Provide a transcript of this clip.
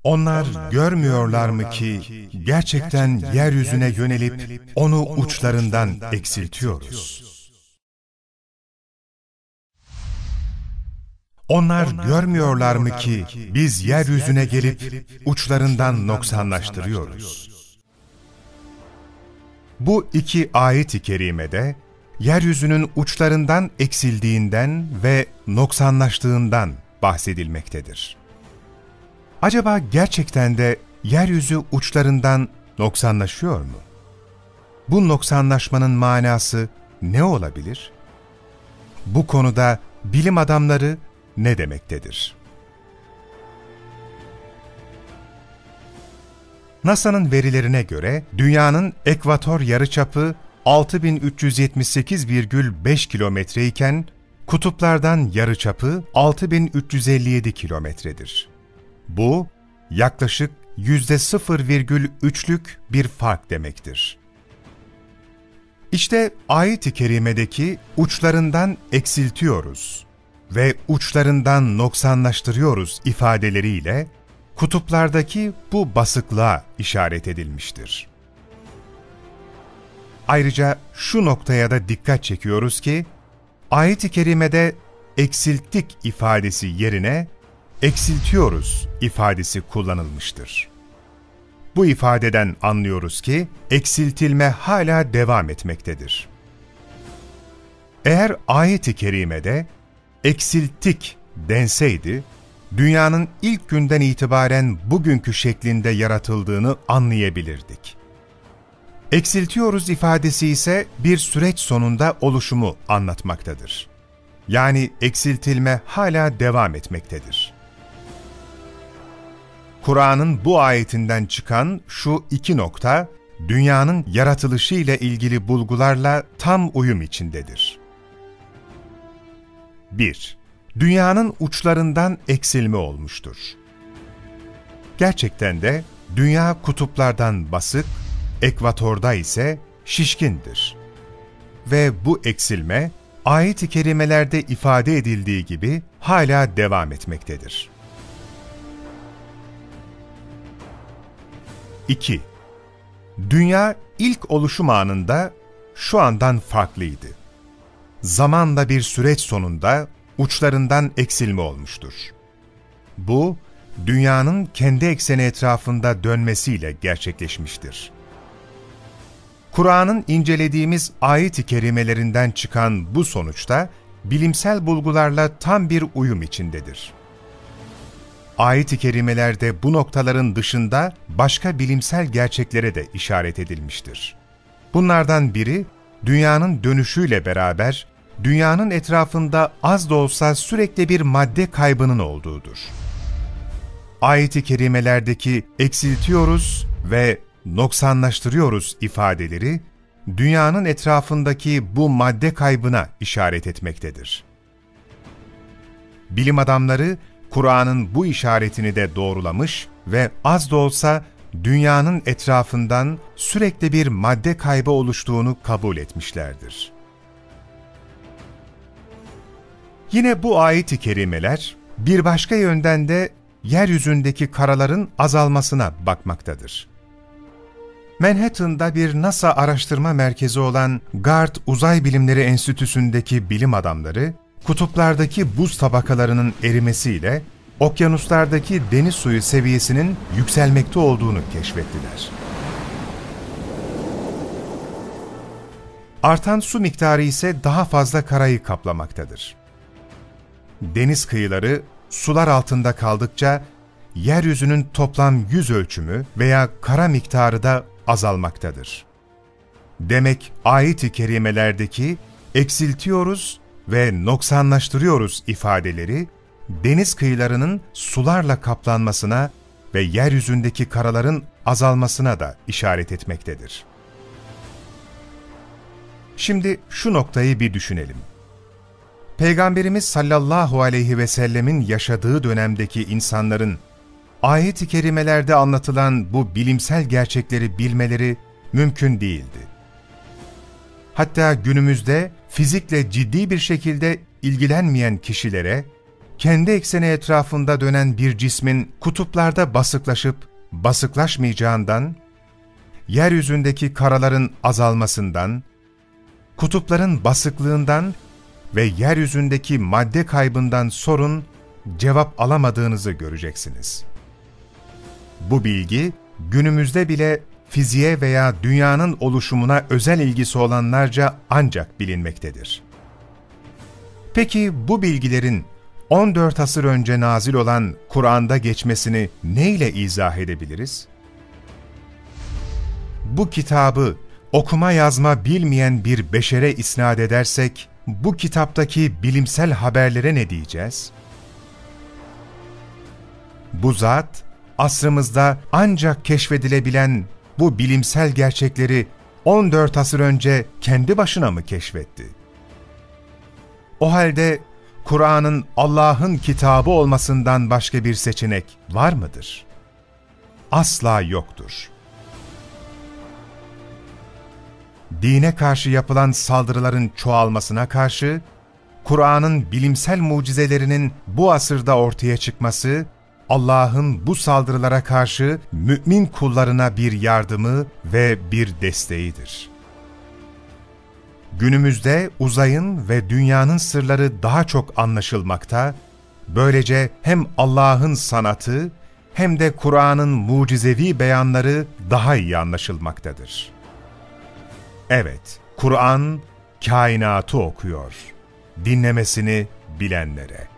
Onlar görmüyorlar mı ki gerçekten yeryüzüne yönelip onu uçlarından eksiltiyoruz? Onlar görmüyorlar mı ki biz yeryüzüne gelip uçlarından noksanlaştırıyoruz? Bu iki ayet-i kerimede yeryüzünün uçlarından eksildiğinden ve noksanlaştığından bahsedilmektedir. Acaba gerçekten de yeryüzü uçlarından noksanlaşıyor mu? Bu noksanlaşmanın manası ne olabilir? Bu konuda bilim adamları ne demektedir? NASA'nın verilerine göre dünyanın ekvator yarıçapı 6378,5 kilometre iken kutuplardan yarıçapı 6357 kilometredir. Bu yaklaşık %0,3'lük bir fark demektir. İşte ayet-i kerimedeki uçlarından eksiltiyoruz ve uçlarından noksanlaştırıyoruz ifadeleriyle kutuplardaki bu basıklığa işaret edilmiştir. Ayrıca şu noktaya da dikkat çekiyoruz ki, ayet-i kerimede eksilttik ifadesi yerine eksiltiyoruz ifadesi kullanılmıştır. Bu ifadeden anlıyoruz ki eksiltilme hala devam etmektedir. Eğer ayet-i kerimede eksilttik denseydi, dünyanın ilk günden itibaren bugünkü şeklinde yaratıldığını anlayabilirdik. Eksiltiyoruz ifadesi ise bir süreç sonunda oluşumu anlatmaktadır. Yani eksiltilme hala devam etmektedir. Kur'an'ın bu ayetinden çıkan şu iki nokta, dünyanın yaratılışı ile ilgili bulgularla tam uyum içindedir. 1. Dünyanın uçlarından eksilme olmuştur. Gerçekten de dünya kutuplardan basık, ekvatorda ise şişkindir. Ve bu eksilme, ayet-i kerimelerde ifade edildiği gibi hala devam etmektedir. 2. Dünya ilk oluşum anında şu andan farklıydı. Zamanla bir süreç sonunda uçlarından eksilme olmuştur. Bu, dünyanın kendi ekseni etrafında dönmesiyle gerçekleşmiştir. Kur'an'ın incelediğimiz ayet-i kerimelerinden çıkan bu sonuçta bilimsel bulgularla tam bir uyum içindedir. Ayet-i kerimelerde bu noktaların dışında başka bilimsel gerçeklere de işaret edilmiştir. Bunlardan biri, dünyanın dönüşüyle beraber dünyanın etrafında az da olsa sürekli bir madde kaybının olduğudur. Ayet-i kerimelerdeki eksiltiyoruz ve noksanlaştırıyoruz ifadeleri, dünyanın etrafındaki bu madde kaybına işaret etmektedir. Bilim adamları, Kur'an'ın bu işaretini de doğrulamış ve az da olsa dünyanın etrafından sürekli bir madde kaybı oluştuğunu kabul etmişlerdir. Yine bu ayet-i kerimeler, bir başka yönden de yeryüzündeki karaların azalmasına bakmaktadır. Manhattan'da bir NASA araştırma merkezi olan Gard Uzay Bilimleri Enstitüsü'ndeki bilim adamları, kutuplardaki buz tabakalarının erimesiyle okyanuslardaki deniz suyu seviyesinin yükselmekte olduğunu keşfettiler. Artan su miktarı ise daha fazla karayı kaplamaktadır. Deniz kıyıları sular altında kaldıkça yeryüzünün toplam yüz ölçümü veya kara miktarı da azalmaktadır. Demek ayet-i kerimelerdeki eksiltiyoruz ve noksanlaştırıyoruz ifadeleri, deniz kıyılarının sularla kaplanmasına ve yeryüzündeki karaların azalmasına da işaret etmektedir. Şimdi şu noktayı bir düşünelim. Peygamberimiz sallallahu aleyhi ve sellemin yaşadığı dönemdeki insanların ayet-i kerimelerde anlatılan bu bilimsel gerçekleri bilmeleri mümkün değildi. Hatta günümüzde fizikle ciddi bir şekilde ilgilenmeyen kişilere kendi ekseni etrafında dönen bir cismin kutuplarda basıklaşıp basıklaşmayacağından, yeryüzündeki karaların azalmasından, kutupların basıklığından ve yeryüzündeki madde kaybından sorun, cevap alamadığınızı göreceksiniz. Bu bilgi, günümüzde bile fiziğe veya dünyanın oluşumuna özel ilgisi olanlarca ancak bilinmektedir. Peki bu bilgilerin 14 asır önce nazil olan Kur'an'da geçmesini neyle izah edebiliriz? Bu kitabı okuma yazma bilmeyen bir beşere isnat edersek, bu kitaptaki bilimsel haberlere ne diyeceğiz? Bu zat, asrımızda ancak keşfedilebilen bu bilimsel gerçekleri 14 asır önce kendi başına mı keşfetti? O halde Kur'an'ın Allah'ın kitabı olmasından başka bir seçenek var mıdır? Asla yoktur. Dine karşı yapılan saldırıların çoğalmasına karşı, Kur'an'ın bilimsel mucizelerinin bu asırda ortaya çıkması, Allah'ın bu saldırılara karşı mümin kullarına bir yardımı ve bir desteğidir. Günümüzde uzayın ve dünyanın sırları daha çok anlaşılmakta, böylece hem Allah'ın sanatı hem de Kur'an'ın mucizevi beyanları daha iyi anlaşılmaktadır. Evet, Kur'an kainatı okuyor, dinlemesini bilenlere.